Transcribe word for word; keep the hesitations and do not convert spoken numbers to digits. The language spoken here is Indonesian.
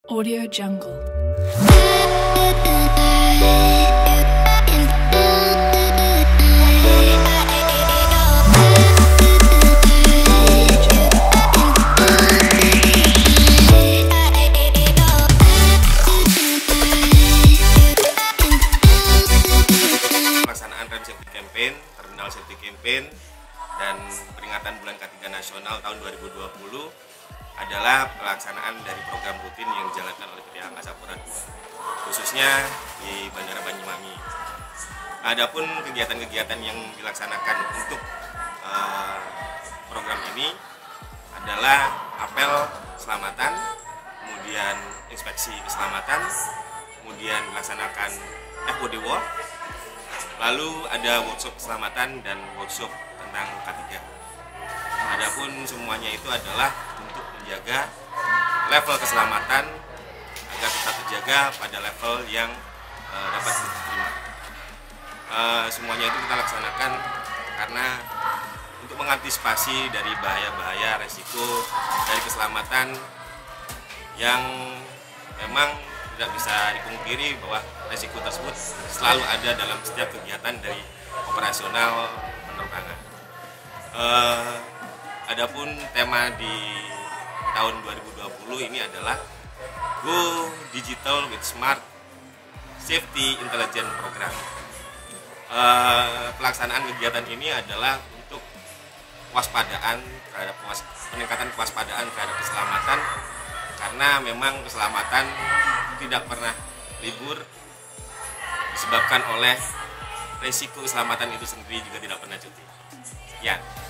Audio Jungle. Pelaksanaan Rem Safety Campaign, Terminal Safety Campaign, dan peringatan Bulan K tiga Nasional tahun dua ribu dua puluh adalah pelaksanaan dari program rutin yang dijalankan oleh P T Angkasa Pura dua, khususnya di Bandara Banyuwangi. Adapun kegiatan-kegiatan yang dilaksanakan untuk uh, program ini adalah apel keselamatan, kemudian inspeksi keselamatan, kemudian melaksanakan F O D walk, lalu ada workshop keselamatan dan workshop tentang K tiga. Adapun semuanya itu adalah untuk menjaga level keselamatan agar tetap terjaga pada level yang uh, dapat diterima. Uh, semuanya itu kita laksanakan karena untuk mengantisipasi dari bahaya-bahaya resiko dari keselamatan yang memang tidak bisa dipungkiri bahwa resiko tersebut selalu ada dalam setiap kegiatan dari operasional penerbangan. Uh, adapun tema di tahun dua ribu dua puluh ini adalah Go Digital with Smart Safety Intelligence Program. Uh, pelaksanaan kegiatan ini adalah untuk kewaspadaan terhadap peningkatan kewaspadaan terhadap keselamatan, karena memang keselamatan tidak pernah libur disebabkan oleh resiko keselamatan itu sendiri juga tidak pernah cuti. Ya.